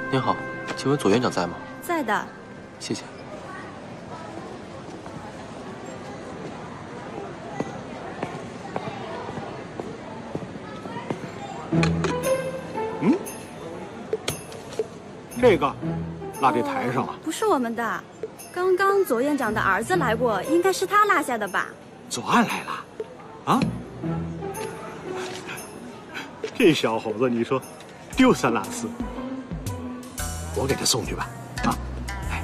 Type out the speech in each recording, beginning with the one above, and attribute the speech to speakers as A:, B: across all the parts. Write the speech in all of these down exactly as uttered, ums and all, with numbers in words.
A: 您好，请问左院长在吗？
B: 在的。
A: 谢谢。
C: 嗯，这个落这台上了。
B: 不是我们的，刚刚左院长的儿子来过，应该是他落下的吧？
C: 左岸来了，啊？这小伙子，你说丢三落四，我给他送去吧。啊，哎，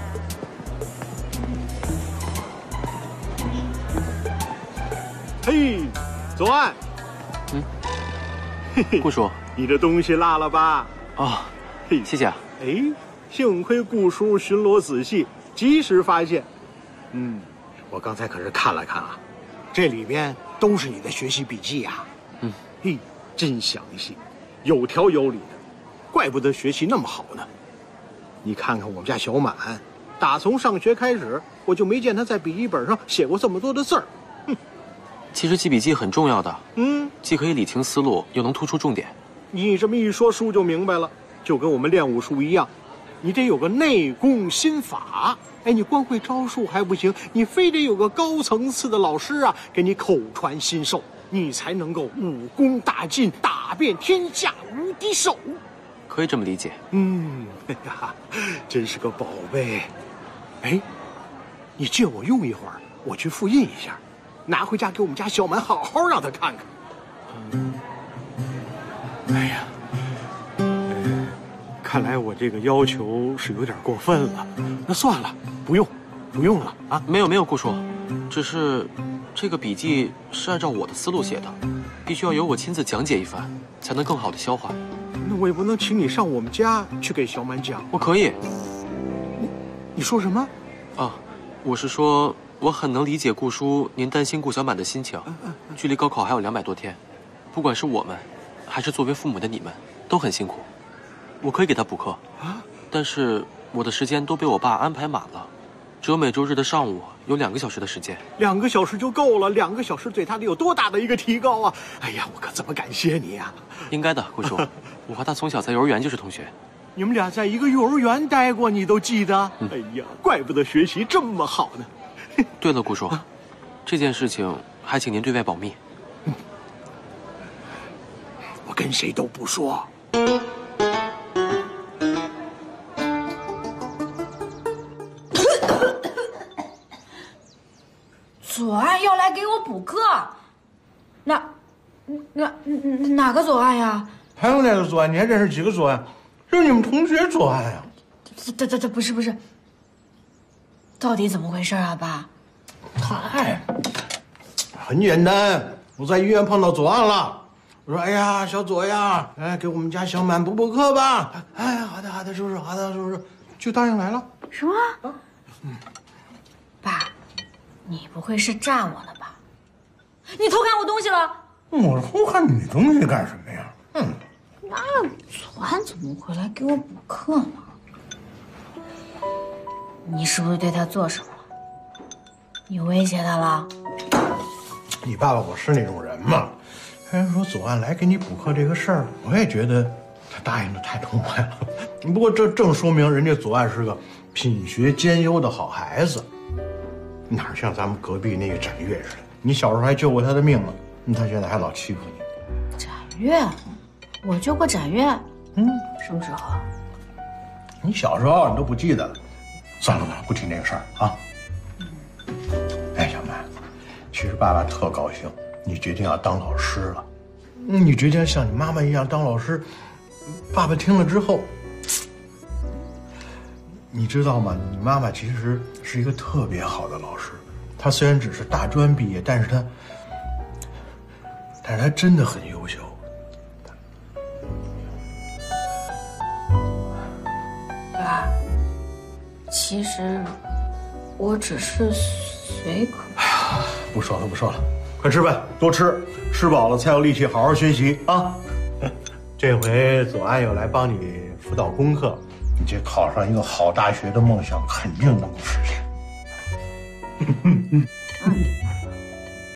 C: 嘿，左岸，
A: 嗯，
C: 嘿嘿，
A: 顾叔，
C: 你这东西落了吧？
A: 哦，
C: 嘿，
A: 谢谢啊。
C: 哎，幸亏顾叔巡逻仔细，及时发现。嗯，我刚才可是看了看啊，这里边都是你的学习笔记呀。
A: 嗯，
C: 嘿，真详细，有条有理的，怪不得学习那么好呢。你看看我们家小满，打从上学开始，我就没见他在笔记本上写过这么多的字儿。哼，
A: 其实记笔记很重要的，
C: 嗯，
A: 既可以理清思路，又能突出重点。
C: 你这么一说，叔就明白了，就跟我们练武术一样，你得有个内功心法。哎，你光会招数还不行，你非得有个高层次的老师啊，给你口传心授，你才能够武功大进，打遍天下无敌手。
A: 可以这么理解。
C: 嗯，哎呀，真是个宝贝。哎，你借我用一会儿，我去复印一下，拿回家给我们家小满好好让他看看。嗯，哎呀，呃，看来我这个要求是有点过分了。那算了，不用，不用了啊。
A: 没有没有，顾叔，只是这个笔记是按照我的思路写的，必须要由我亲自讲解一番，才能更好的消化。
C: 那我也不能请你上我们家去给小满讲。
A: 我可以。
C: 你你说什么？
A: 啊，我是说，我很能理解顾叔您担心顾小满的心情。距离高考还有两百多天，不管是我们，还是作为父母的你们，都很辛苦。我可以给他补课啊，但是我的时间都被我爸安排满了，只有每周日的上午有两个小时的时间。
C: 两个小时就够了，两个小时对他得有多大的一个提高啊！哎呀，我可怎么感谢你呀、啊？
A: 应该的，顾叔，我和他从小在幼儿园就是同学。
C: 你们俩在一个幼儿园待过，你都记得？嗯、哎呀，怪不得学习这么好呢。
A: 对了，顾叔，啊、这件事情还请您对外保密。
C: 嗯、我跟谁都不说。
D: 左岸要来给我补课，那、那、哪个左岸呀？
E: 还有哪个左岸？你还认识几个左岸？就是你们同学左岸呀。
D: 这、这、这、这不是不是，到底怎么回事啊，爸？
E: 嗨，很简单，我在医院碰到左岸了。我说：“哎呀，小左呀，哎，给我们家小满补补课吧。”哎，好的好的，叔叔，好的叔叔，就答应来了。
D: 什么？啊、嗯，爸。你不会是诈我呢吧？你偷看我东西了？
E: 我偷看你东西干什么呀？嗯，
D: 那左岸怎么会来给我补课呢？你是不是对他做什么了？你威胁他了？
E: 你爸爸我是那种人吗？他说左岸来给你补课这个事儿，我也觉得他答应的太痛快了。不过这正说明人家左岸是个品学兼优的好孩子。哪像咱们隔壁那个展月似的？你小时候还救过他的命呢，他现在还老欺负你。
D: 展月，我救过展月？嗯，什么时候？
E: 你小时候你都不记得了。算了算了，不提那个事儿啊。嗯、哎，小满，其实爸爸特高兴，你决定要当老师了。你决定像你妈妈一样当老师，爸爸听了之后。你知道吗？你妈妈其实是一个特别好的老师，她虽然只是大专毕业，但是她，但是她真的很优秀。
D: 爸，其实我只是随口。
E: 哎呀，不说了不说了，快吃饭，多吃，吃饱了才有力气好好学习啊！这回左岸又来帮你辅导功课。你这考上一个好大学的梦想肯定能够实现。嗯。